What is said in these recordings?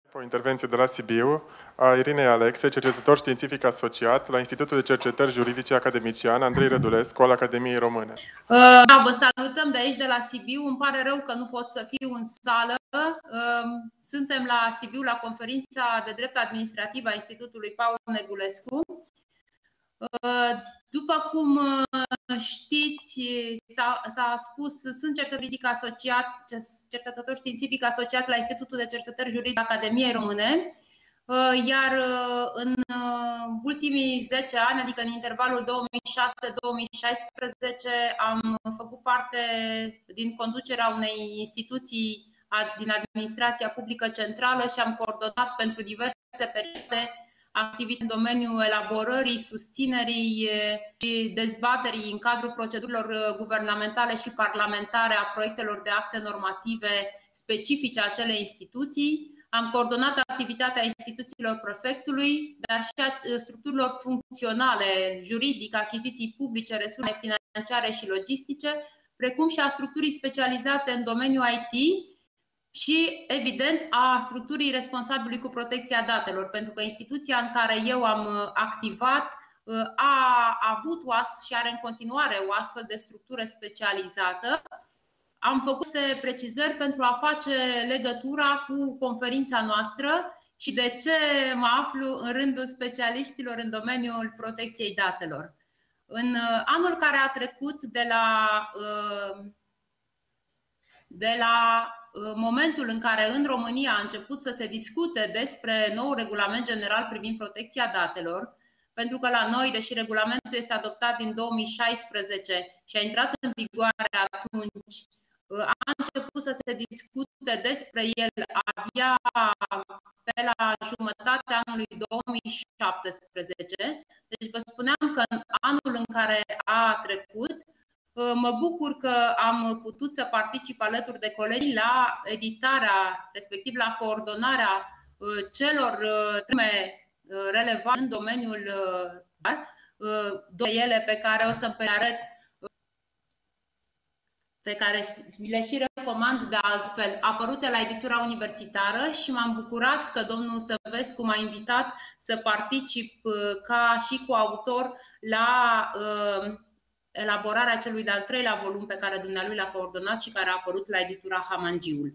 O intervenție de la Sibiu a Irinei Alexe, cercetător științific asociat la Institutul de Cercetări Juridice Academician Andrei Rădulescu al Academiei Române. Da, vă salutăm de aici, de la Sibiu. Îmi pare rău că nu pot să fiu în sală. Suntem la Sibiu, la conferința de drept administrativ a Institutului Paul Negulescu. După cum știți, s-a spus, sunt cercetător științific asociat la Institutul de Cercetări Juridice Academiei Române, iar în ultimii 10 ani, adică în intervalul 2006-2016, am făcut parte din conducerea unei instituții din administrația publică centrală și am coordonat pentru diverse perioade activități în domeniul elaborării, susținerii și dezbaterii în cadrul procedurilor guvernamentale și parlamentare a proiectelor de acte normative specifice acelei instituții. Am coordonat activitatea instituțiilor prefectului, dar și a structurilor funcționale, juridic, achiziții publice, resurse financiare și logistice, precum și a structurii specializate în domeniul IT și, evident, a structurii responsabilului cu protecția datelor, pentru că instituția în care eu am activat a avut și are în continuare o astfel de structură specializată. Am făcut precizări pentru a face legătura cu conferința noastră și de ce mă aflu în rândul specialiștilor în domeniul protecției datelor. În anul care a trecut de la momentul în care în România a început să se discute despre nou regulament general privind protecția datelor, pentru că la noi, deși regulamentul este adoptat din 2016 și a intrat în vigoare atunci, a început să se discute despre el abia pe la jumătatea anului 2017. Deci vă spuneam că în anul în care a trecut, mă bucur că am putut să particip alături de colegi la editarea, respectiv la coordonarea celor teme relevante în domeniul de ele pe care o să le arăt, pe care le și recomand de altfel, apărute la editura universitară, și m-am bucurat că domnul Săvescu m-a invitat să particip ca și coautor la elaborarea celui de-al treilea volum pe care dumnealui l-a coordonat și care a apărut la editura Hamangiul.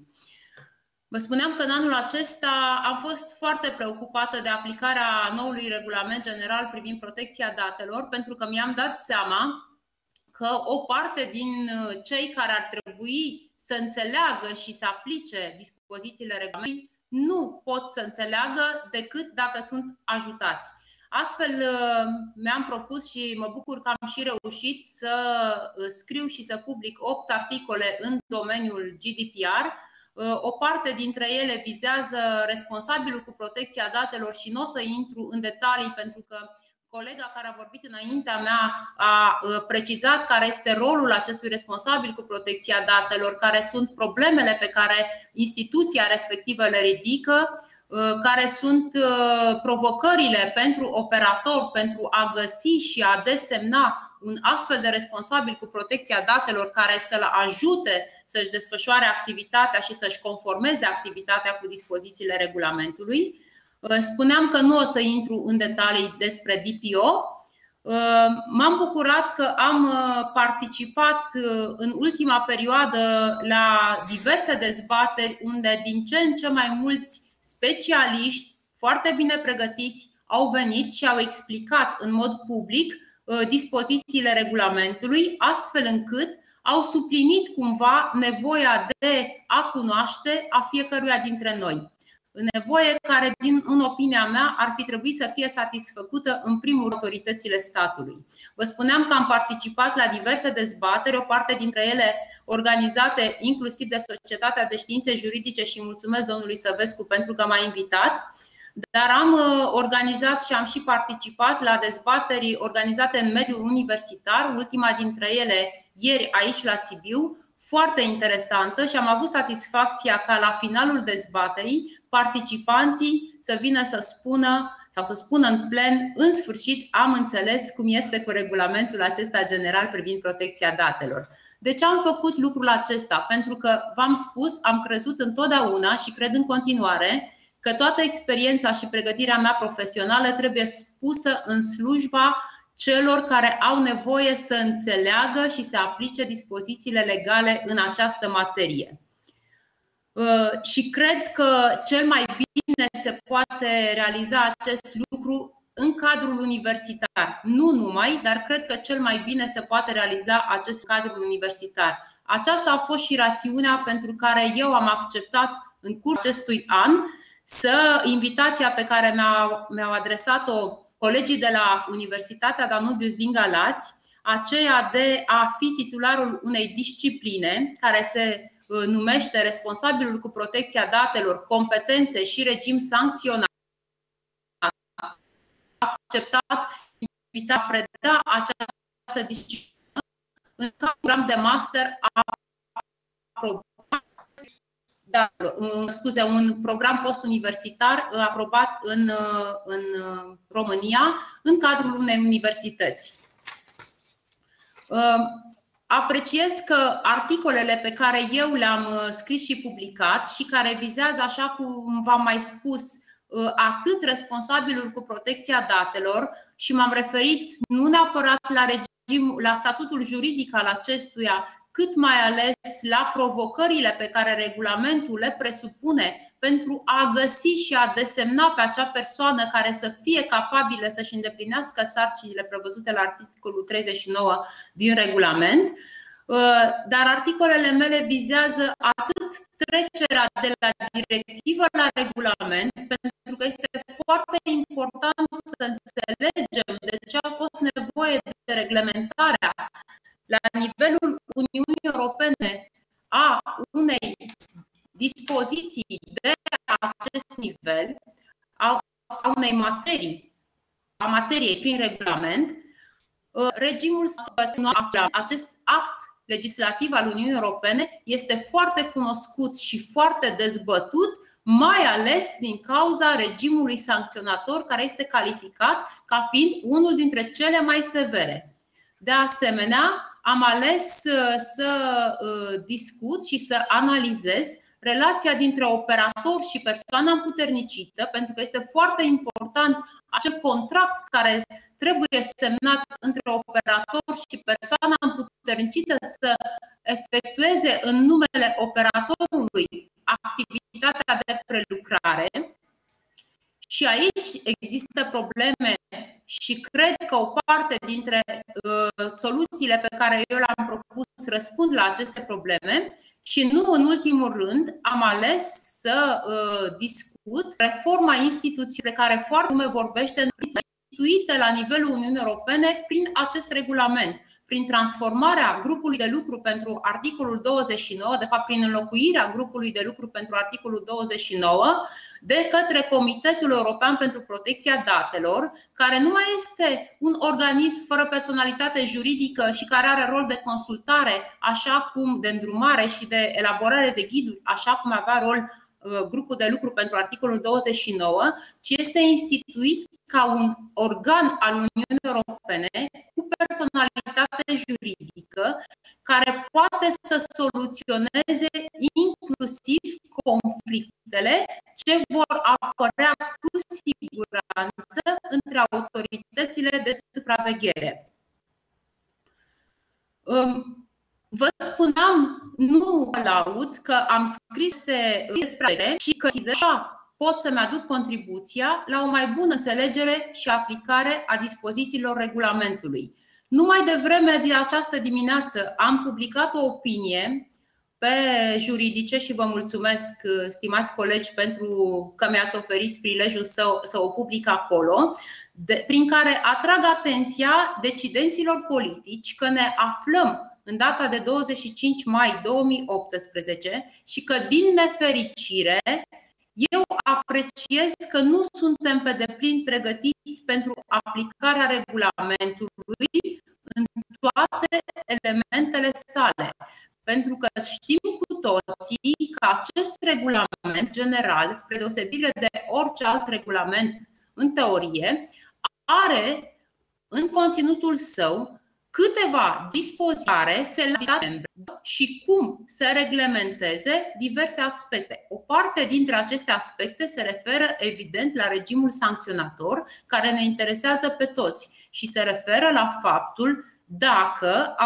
Vă spuneam că în anul acesta am fost foarte preocupată de aplicarea noului regulament general privind protecția datelor, pentru că mi-am dat seama că o parte din cei care ar trebui să înțeleagă și să aplice dispozițiile regulamentului nu pot să înțeleagă decât dacă sunt ajutați. Astfel mi-am propus și mă bucur că am și reușit să scriu și să public 8 articole în domeniul GDPR. O parte dintre ele vizează responsabilul cu protecția datelor și nu o să intru în detalii pentru că colega care a vorbit înaintea mea a precizat care este rolul acestui responsabil cu protecția datelor, care sunt problemele pe care instituția respectivă le ridică, care sunt provocările pentru operator pentru a găsi și a desemna un astfel de responsabil cu protecția datelor care să-l ajute să-și desfășoare activitatea și să-și conformeze activitatea cu dispozițiile regulamentului. Spuneam că nu o să intru în detalii despre DPO. M-am bucurat că am participat în ultima perioadă la diverse dezbateri unde din ce în ce mai mulți specialiști foarte bine pregătiți au venit și au explicat în mod public dispozițiile regulamentului, astfel încât au suplinit cumva nevoia de a cunoaște a fiecăruia dintre noi. Nevoie care, în opinia mea, ar fi trebuit să fie satisfăcută în primul rând autoritățile statului. Vă spuneam că am participat la diverse dezbateri, o parte dintre ele organizate inclusiv de Societatea de Științe Juridice și mulțumesc domnului Săvescu pentru că m-a invitat, dar am organizat și am și participat la dezbateri organizate în mediul universitar, ultima dintre ele ieri aici la Sibiu, foarte interesantă, și am avut satisfacția ca la finalul dezbaterii participanții să vină să spună sau să spună în plen: în sfârșit am înțeles cum este cu regulamentul acesta general privind protecția datelor. De ce am făcut lucrul acesta? Pentru că, v-am spus, am crezut întotdeauna și cred în continuare că toată experiența și pregătirea mea profesională trebuie pusă în slujba celor care au nevoie să înțeleagă și să aplice dispozițiile legale în această materie. Și cred că cel mai bine se poate realiza acest lucru în cadrul universitar. Nu numai, dar cred că cel mai bine se poate realiza acest cadrul universitar. Aceasta a fost și rațiunea pentru care eu am acceptat în cursul acestui an invitația pe care mi-au adresat-o colegii de la Universitatea Danubius din Galați, aceea de a fi titularul unei discipline care se numește responsabilul cu protecția datelor, competențe și regim sancționat. A acceptat invita a preda această disciplină în program de master un program postuniversitar aprobat în România în cadrul unei universități. Apreciez că articolele pe care eu le-am scris și publicat și care vizează, așa cum v-am mai spus, atât responsabilul cu protecția datelor, și m-am referit nu neapărat la statutul juridic al acestuia, cât mai ales la provocările pe care regulamentul le presupune pentru a găsi și a desemna pe acea persoană care să fie capabilă să-și îndeplinească sarcinile prevăzute la articolul 39 din regulament. Dar articolele mele vizează atât trecerea de la directivă la regulament, pentru că este foarte important să înțelegem de ce a fost nevoie de reglementarea la nivelul Uniunii Europene a unei dispoziții de acest nivel, a unei materiei prin regulament. Regimul acest act legislativ al Uniunii Europene este foarte cunoscut și foarte dezbătut, mai ales din cauza regimului sancționator, care este calificat ca fiind unul dintre cele mai severe. De asemenea, am ales să discut și să analizez relația dintre operator și persoana împuternicită, pentru că este foarte important acel contract care trebuie semnat între operator și persoana împuternicită să efectueze în numele operatorului activitatea de prelucrare. Și aici există probleme și cred că o parte dintre soluțiile pe care eu le-am propus răspund la aceste probleme. Și nu în ultimul rând, am ales să discut reforma instituției pe care foarte lume vorbește, instituită la nivelul Uniunii Europene prin acest regulament, prin transformarea grupului de lucru pentru articolul 29, de fapt prin înlocuirea grupului de lucru pentru articolul 29 de către Comitetul European pentru Protecția Datelor, care nu mai este un organism fără personalitate juridică și care are rol de consultare, așa cum de îndrumare și de elaborare de ghiduri, așa cum avea rol grupul de lucru pentru articolul 29, ci este instituit ca un organ al Uniunii Europene cu personalitate juridică care poate să soluționeze inclusiv conflictele ce vor apărea cu siguranță între autoritățile de supraveghere. Vă spuneam, nu laud, că am scris despre și că deja pot să-mi aduc contribuția la o mai bună înțelegere și aplicare a dispozițiilor regulamentului. Numai devreme de această dimineață am publicat o opinie pe Juridice și vă mulțumesc, stimați colegi, pentru că mi-ați oferit prilejul să o public acolo, prin care atrag atenția decidenților politici că ne aflăm în data de 25 mai 2018 și că, din nefericire, eu apreciez că nu suntem pe deplin pregătiți pentru aplicarea regulamentului în toate elementele sale. Pentru că știm cu toții că acest regulament general, spre deosebire de orice alt regulament în teorie, are în conținutul său câteva dispoziții se lasă și cum să reglementeze diverse aspecte. O parte dintre aceste aspecte se referă evident la regimul sancționator, care ne interesează pe toți și se referă la faptul dacă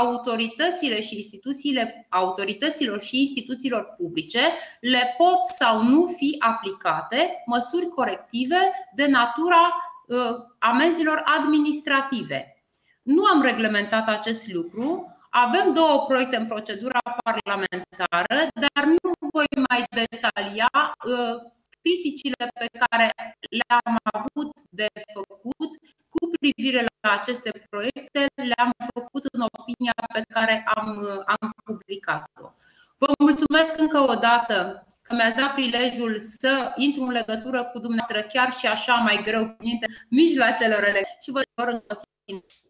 autorităților și instituțiilor publice le pot sau nu fi aplicate măsuri corective de natura amenzilor administrative. Nu am reglementat acest lucru. Avem două proiecte în procedura parlamentară, dar nu voi mai detalia criticile pe care le-am avut de făcut cu privire la aceste proiecte, le-am făcut în opinia pe care am publicat-o. Vă mulțumesc încă o dată că mi-ați dat prilejul să intru în legătură cu dumneavoastră chiar și așa mai greu, prin mijloacelor și vă rog în